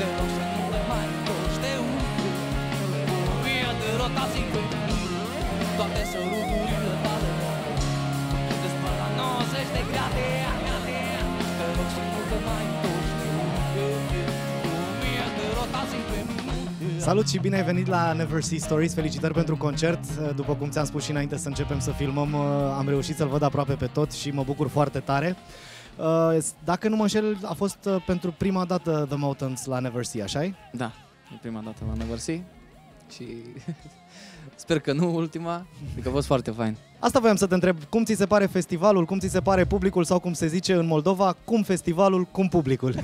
Te rog să nu le mai întorci de umplu cu mie de rotații pe toate săruturile tale despăr la 90 de grade. Te rog să nu te mai întorci de umplu cu mie de rotații pe Salut și bine ai venit la Never See Stories. Felicitări pentru concert. După cum ți-am spus și înainte să începem să filmăm, am reușit să-l văd aproape pe tot și mă bucur foarte tare. Dacă nu mă înșel, a fost pentru prima dată The Mountains la Never See, așa-i? Da, e prima dată la Never See și sper că nu ultima, adică a fost foarte fain. Asta voiam să te întreb, cum ți se pare festivalul, cum ți se pare publicul sau cum se zice în Moldova, cum festivalul, cum publicul?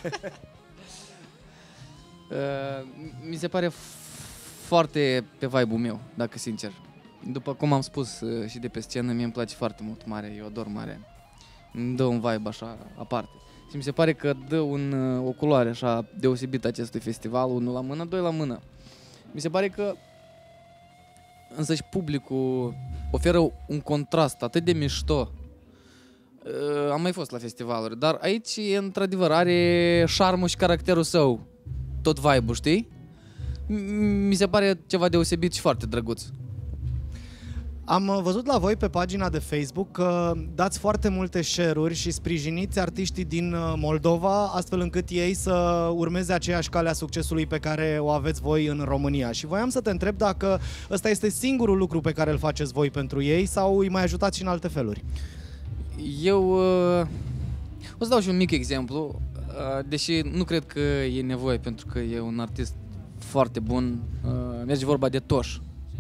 Mi se pare foarte pe vibe-ul meu, dacă sincer. După cum am spus și de pe scenă, mie îmi place foarte mult Marea, eu ador Marea. Îmi dă un vibe așa aparte. Și mi se pare că dă o culoare așa deosebită acestui festival, unul la mână, doi la mână. Mi se pare că însăși publicul oferă un contrast atât de mișto. Am mai fost la festivaluri, dar aici, într-adevăr, are șarmul și caracterul său. Tot vibe-ul, știi? Mi se pare ceva deosebit și foarte drăguț. Am văzut la voi pe pagina de Facebook că dați foarte multe share-uri și sprijiniți artiștii din Moldova, astfel încât ei să urmeze aceeași cale a succesului pe care o aveți voi în România. Și voiam să te întreb dacă ăsta este singurul lucru pe care îl faceți voi pentru ei sau îi mai ajutați și în alte feluri. Eu o să dau și un mic exemplu, deși nu cred că e nevoie, pentru că e un artist foarte bun. Merge vorba de Toș.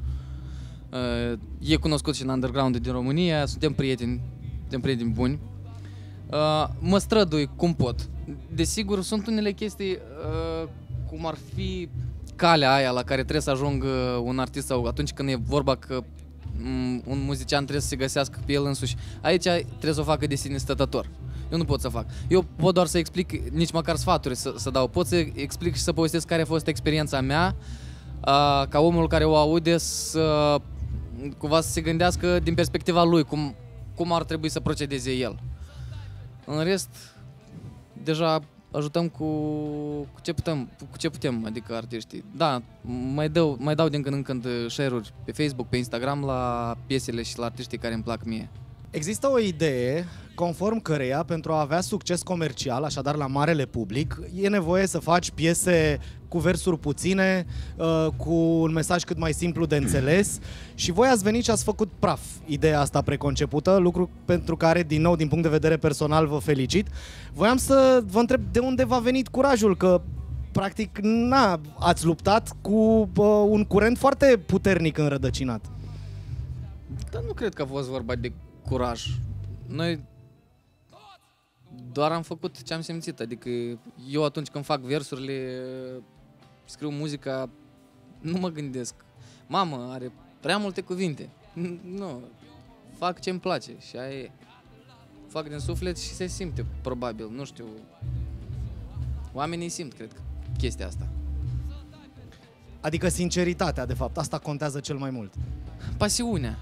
E cunoscut și în underground din România, suntem prieteni buni. Mă strădui cum pot. Desigur, sunt unele chestii cum ar fi calea aia la care trebuie să ajungă un artist sau atunci când e vorba că un muzician trebuie să se găsească pe el însuși. Aici trebuie să o facă de sine stătător. Eu nu pot să fac. Eu pot doar să explic, nici măcar sfaturi să dau. Pot să explic și să povestesc care a fost experiența mea, ca omul care o aude să cumva să se gândească din perspectiva lui, cum ar trebui să procedeze el. În rest, deja ajutăm cu ce putem, adică artiștii. Da, mai dau din când în când share-uri pe Facebook, pe Instagram la piesele și la artiștii care îmi plac mie. Există o idee conform căreia pentru a avea succes comercial, așadar la marele public, e nevoie să faci piese cu versuri puține, cu un mesaj cât mai simplu de înțeles și voi ați venit și ați făcut praf ideea asta preconcepută, lucru pentru care, din nou, din punct de vedere personal, vă felicit. Voiam să vă întreb de unde v-a venit curajul, că practic ați luptat cu un curent foarte puternic înrădăcinat. Dar nu cred că a fost vorba de curaj. Noi doar am făcut ce am simțit, adică eu atunci când fac versurile, scriu muzica, nu mă gândesc. Mamă, are prea multe cuvinte. Nu, fac ce-mi place și aia e. Fac din suflet și se simte, probabil, nu știu. Oamenii simt, cred că, chestia asta. Adică sinceritatea, de fapt, asta contează cel mai mult. Pasiunea.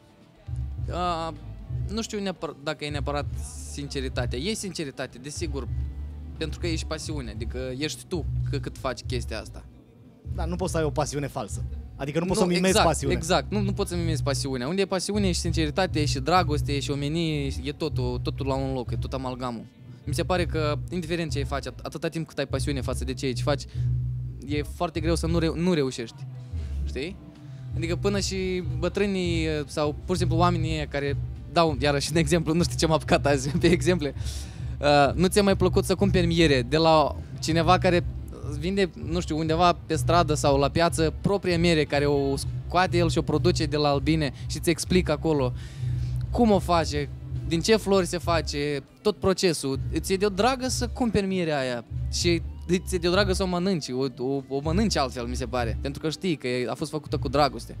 Nu știu dacă e neapărat sinceritatea. E sinceritate, desigur, pentru că ești pasiune, adică ești tu cât faci chestia asta. Dar nu poți să ai o pasiune falsă. Adică nu poți să mimezi pasiune. Exact, nu poți să mimezi pasiunea. Unde e pasiune, e și sinceritate, e și dragoste, e și omenie, e totul la un loc, e tot amalgamul. Mi se pare că, indiferent ce faci, atâta timp cât ai pasiune față de ce faci, e foarte greu să nu reușești. Știi? Adică până și bătrânii sau pur și simplu oamenii care dau iarăși un exemplu, nu știu ce m-a apucat azi pe exemple, nu ți-a mai plăcut să cumperi miere de la cineva care vinde, nu știu, undeva pe stradă sau la piață propria miere care o scoate el și o produce de la albine și îți explică acolo cum o face, din ce flori se face, tot procesul. Ți-e de-o dragă să cumperi mierea aia și ți-e de-o dragă să o mănânci, o mănânci altfel, mi se pare, pentru că știi că a fost făcută cu dragoste.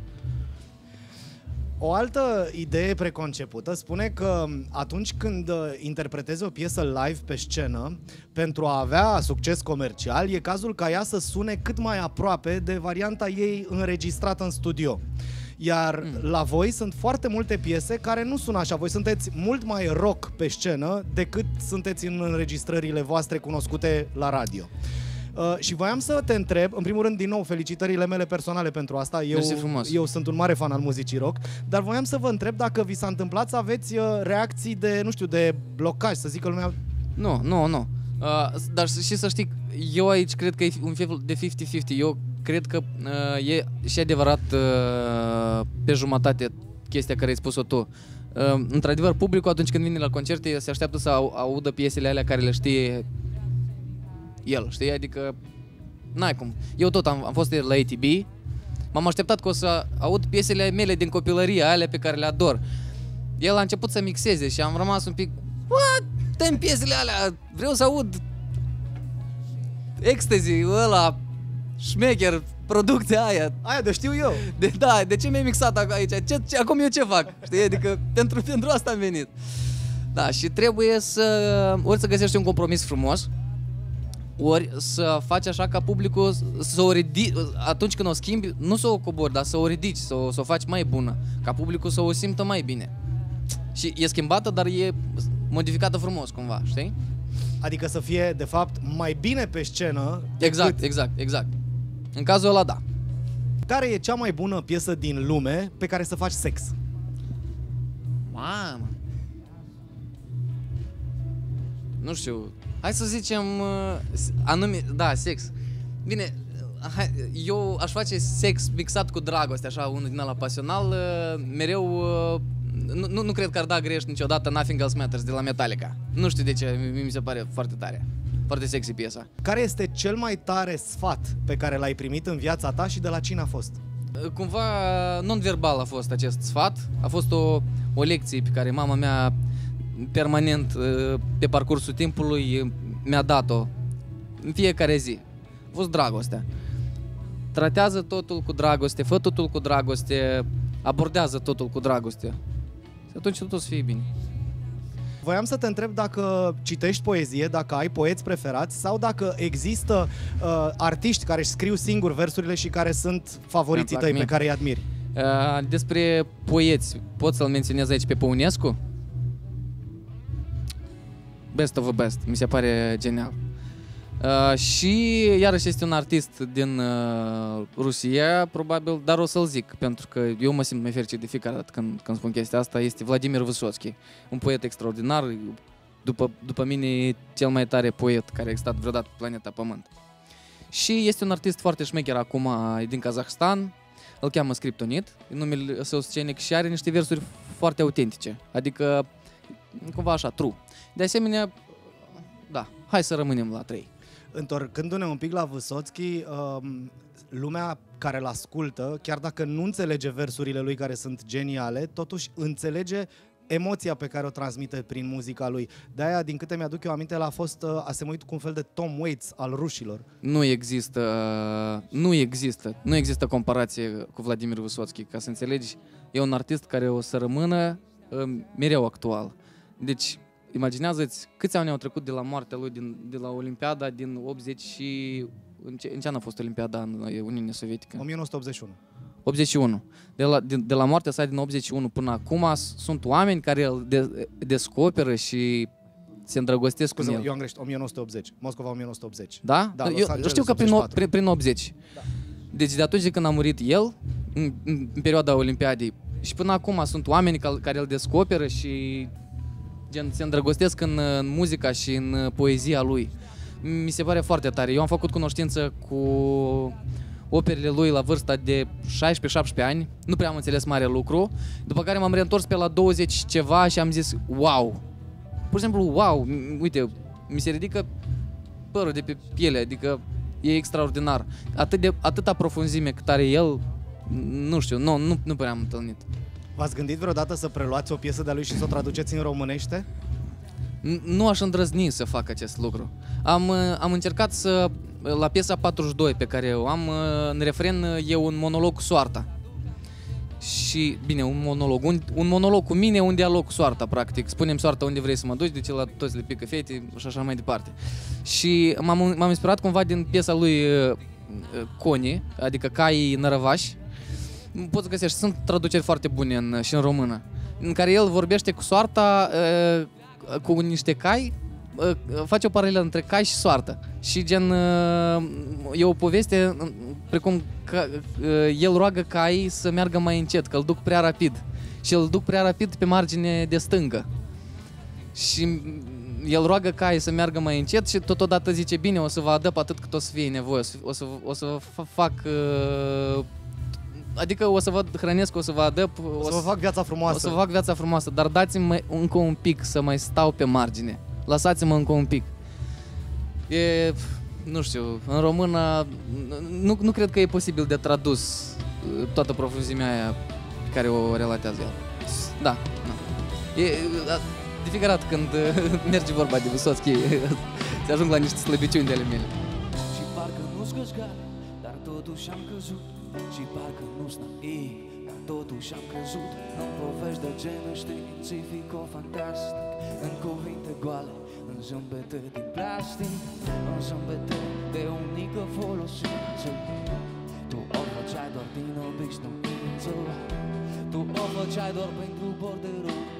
O altă idee preconcepută spune că atunci când interpretezi o piesă live pe scenă, pentru a avea succes comercial, e cazul ca ea să sune cât mai aproape de varianta ei înregistrată în studio. Iar la voi sunt foarte multe piese care nu sună așa. Voi sunteți mult mai rock pe scenă decât sunteți în înregistrările voastre cunoscute la radio. Și voiam să te întreb, în primul rând, din nou, felicitările mele personale pentru asta. Mersi frumos. Eu sunt un mare fan al muzicii rock, dar voiam să vă întreb dacă vi s-a întâmplat să aveți reacții de, nu știu, de blocaj, să zică lumea... Nu. Dar și să știi, eu aici cred că e un fel de 50-50. Eu cred că e și adevărat pe jumătate chestia care ai spus-o tu. Într-adevăr, publicul atunci când vine la concerte se așteaptă să audă piesele alea care le știe el, știi? Adică n-ai cum. Eu tot am fost la ATB, m-am așteptat că o să aud piesele mele din copilărie, alea pe care le ador. El a început să mixeze și am rămas un pic, what? Dă-mi piesele alea, vreau să aud Ecstasy, ăla, șmecher, producția aia. Aia de știu eu. De ce mi-ai mixat aici? Acum eu ce fac? Știi? Adică pentru asta am venit. Da, și trebuie ori să găsești un compromis frumos, ori să faci așa ca publicul să o ridici, atunci când o schimbi, nu să o cobori, dar să o ridici, să o faci mai bună, ca publicul să o simtă mai bine. Și e schimbată, dar e modificată frumos cumva, știi? Adică să fie, de fapt, mai bine pe scenă. Exact. În cazul ăla, da. Care e cea mai bună piesă din lume pe care să faci sex? Mamă. Nu știu. Hai să zicem anume, da, sex. Bine, eu aș face sex mixat cu dragoste, așa, unul din ăla pasional, mereu. Nu cred că ar da greș niciodată Nothing Else Matters de la Metallica. Nu știu de ce, mi se pare foarte tare. Foarte sexy piesa. Care este cel mai tare sfat pe care l-ai primit în viața ta și de la cine a fost? Cumva non-verbal a fost acest sfat. A fost o lecție pe care mama mea permanent pe parcursul timpului mi-a dat-o în fiecare zi. A fost dragostea. Tratează totul cu dragoste, fă totul cu dragoste, abordează totul cu dragoste. Și atunci totul o să fie bine. Voiam să te întreb dacă citești poezie, dacă ai poeți preferați sau dacă există artiști care își scriu singuri versurile și care sunt favoriții tăi, pe care îi admiri. Despre poeți, pot să-l menționez aici pe Păunescu? Best of the best, mi se pare genial. Și iarăși este un artist din Rusia, probabil, dar o să-l zic, pentru că eu mă simt mai fericit de fiecare dată când spun chestia asta. Este Vladimir Vysotski, un poet extraordinar, după mine cel mai tare poet care a existat vreodată pe planeta Pământ. Și este un artist foarte șmecher acum, din Kazahstan, îl cheamă Scriptonit, numele său scenic, și are niște versuri foarte autentice, adică cumva așa, true. De asemenea, da, hai să rămânem la 3. Întorcându-ne un pic la Vysotski, lumea care l-ascultă, chiar dacă nu înțelege versurile lui care sunt geniale, totuși înțelege emoția pe care o transmite prin muzica lui. De-aia, din câte mi-aduc eu aminte, el a fost asemuit cu un fel de Tom Waits al rușilor. Nu există comparație cu Vladimir Vysotski, ca să înțelegi. E un artist care o să rămână mereu actual. Deci, imaginează-ți câți ani au trecut de la moartea lui de la Olimpiada din 80 și... În ce an a fost Olimpiada în Uniunea Sovietică? 1981. 81. De la moartea sa din 81 până acum sunt oameni care îl descoperă și se îndrăgostesc cu el. Eu am greșit, 1980. Moscova 1980. Da? Eu știu că prin 80. Da. Deci de atunci când a murit el, în perioada Olimpiadei, și până acum sunt oameni care îl descoperă și se îndrăgostesc în muzica și în poezia lui. Mi se pare foarte tare. Eu am făcut cunoștință cu operele lui la vârsta de 16-17 ani. Nu prea am înțeles mare lucru. După care m-am reîntors pe la 20 ceva și am zis wow. Pur și simplu wow. Uite, mi se ridică părul de pe piele. Adică e extraordinar. Atâta profunzime cât are el, nu știu, nu prea am întâlnit. V-ați gândit vreodată să preluați o piesă de-a lui și să o traduceți în românește? Nu aș îndrăzni să fac acest lucru. Am încercat la piesa 42 pe care o am, în refren e un monolog cu soarta. Și, bine, un monolog cu mine, un dialog cu soarta, practic. Spune-mi soarta unde vrei să mă duci, de ce la toți le pică fete și așa mai departe. Și m-am inspirat cumva din piesa lui Coni, adică Caii Nărăvași. Poți să găsești, sunt traduceri foarte bune și în română, în care el vorbește cu soarta, cu niște cai face o paralelă între cai și soartă. Și gen, e o poveste precum că el roagă caii să meargă mai încet, că îl duc prea rapid. Și îl duc prea rapid pe margine de stângă. Și el roagă caii să meargă mai încet și totodată zice, bine, o să vă adăp atât cât o să fie nevoie, o să fac... Adică o să vă hrănesc, o să vă adăp, O să vă fac viața frumoasă. O să vă fac viața frumoasă, dar dați-mi încă un pic să mai stau pe margine. Lăsați-mă încă un pic. E, nu știu, în română nu cred că e posibil de tradus toată profunzimea aia pe care o relatează el. Da. De fiecare dată când merge vorba de Vysotski, se ajung la niște slăbiciuni de ale mele. Și parcă nu-s gășgare, dar totuși am căzut. Și parcă nu-s naiv, dar totuși am crezut în povești de genul științifico-fantastic, în cuvinte goale, în zâmbete din plastic, în zâmbete de unică folosință. Tu o făceai doar din obișnuință, tu o făceai doar pentru borderul.